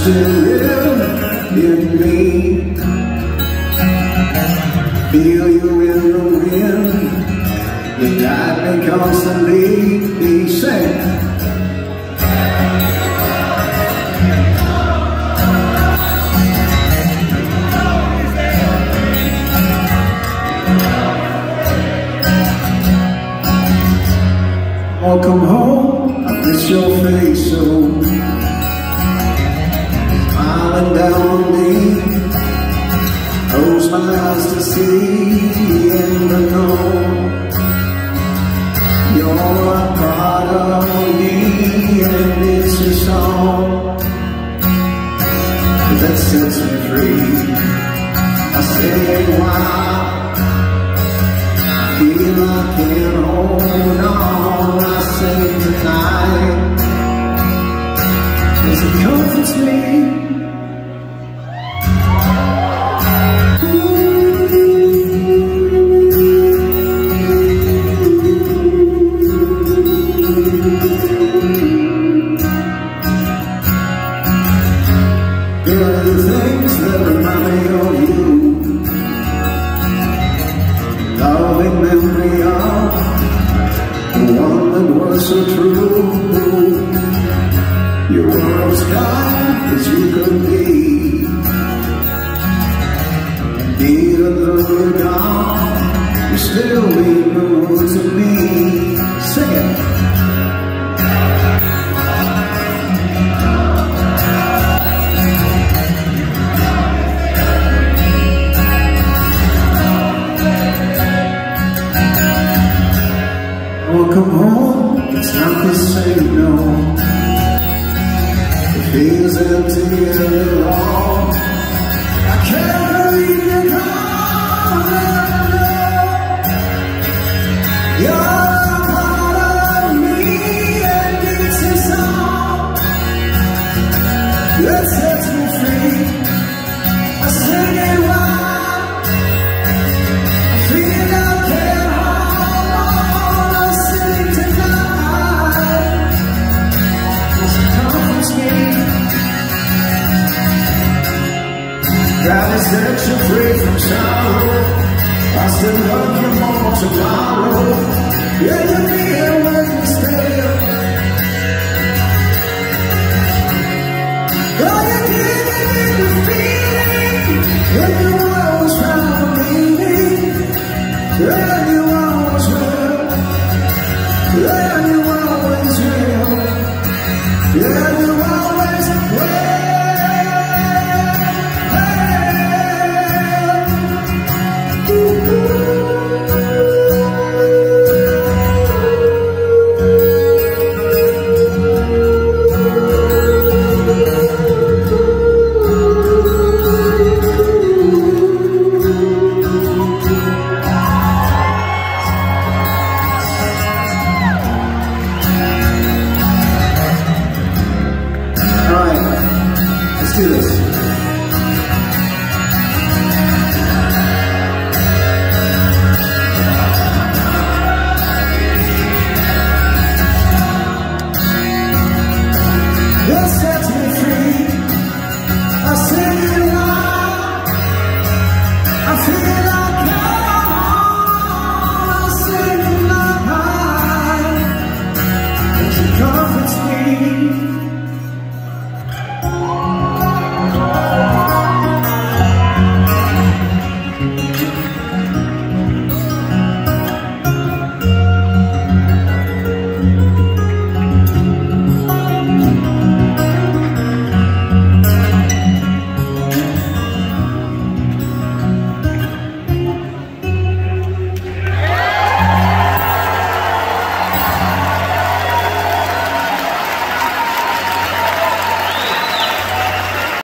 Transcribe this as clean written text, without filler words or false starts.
still live in me. Feel you in the wind, you guide me constantly. Sing. Oh, come home, I miss your face so. Smiling down on me, close my eyes to see and to know you're a part of me, and it's a song that sets me free. I say, wow, feel I can't hold on. I say tonight, as it comforts me. There are the things that remind me of you, loving memory of the one that was so true. You were as kind as you could be, and even though you're gone, you still leave memories of me. Sing it. Welcome home, it's not the same, no. It feels empty and alone. I can't believe you're gone. You're a part of me, and it's a song that sets me free. I sing it loud, I feel I can't hold on. God has set you free from sorrow. I still love you more tomorrow. Yeah, you'll be here when we stay. Oh, you're giving me the feeling, and you always found meaning, and you always will, and you always will, and you always will.